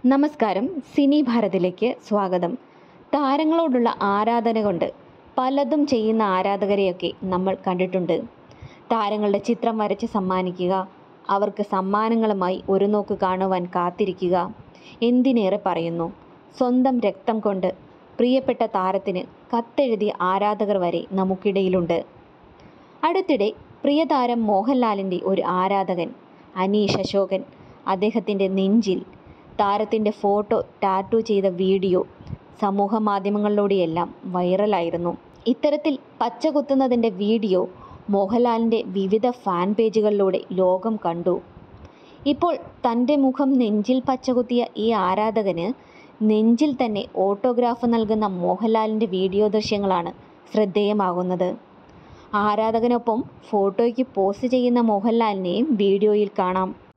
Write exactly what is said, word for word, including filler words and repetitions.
നമസ്കാരം, സിനി ഭാരതിലേക്ക് സ്വാഗതം. താരങ്ങളോടുള്ള ആരാധന കൊണ്ട് പലതും ചെയ്യുന്ന ആരാധകരെയൊക്കെ നമ്മൾ കണ്ടിട്ടുണ്ട്. താരങ്ങളുടെ ചിത്രം വരച്ച് സമ്മാനിക്കുക, അവർക്ക് സമ്മാനങ്ങളുമായി ഒരു നോക്ക് കാണുവാൻ കാത്തിരിക്കുക, എന്തിനേറെ പറയുന്നു. സ്വന്തം രക്തം കൊണ്ട് പ്രിയപ്പെട്ട താരത്തിന് കത്തെഴുതിയ ആരാധകർ വരെ നമുക്കിടയിലുണ്ട്. അടുത്തിടെ പ്രിയതാരം മോഹൻലാലിൻ്റെ ഒരു ആരാധകൻ അനീഷ് അശോകൻ അദ്ദേഹത്തിൻ്റെ നെഞ്ചിൽ താരത്തിൻ്റെ ഫോട്ടോ ടാറ്റു ചെയ്ത വീഡിയോ സമൂഹ മാധ്യമങ്ങളിലൂടെയെല്ലാം വൈറലായിരുന്നു. ഇത്തരത്തിൽ പച്ച കുത്തുന്നതിൻ്റെ വീഡിയോ മോഹൻലാലിൻ്റെ വിവിധ ഫാൻ പേജുകളിലൂടെ ലോകം കണ്ടു. ഇപ്പോൾ തൻ്റെ മുഖം നെഞ്ചിൽ പച്ചകുത്തിയ ഈ ആരാധകന് നെഞ്ചിൽ തന്നെ ഓട്ടോഗ്രാഫ് നൽകുന്ന മോഹൻലാലിൻ്റെ വീഡിയോ ദൃശ്യങ്ങളാണ് ശ്രദ്ധേയമാകുന്നത്. ആരാധകനൊപ്പം ഫോട്ടോയ്ക്ക് പോസ്റ്റ് ചെയ്യുന്ന മോഹൻലാലിനെയും വീഡിയോയിൽ കാണാം.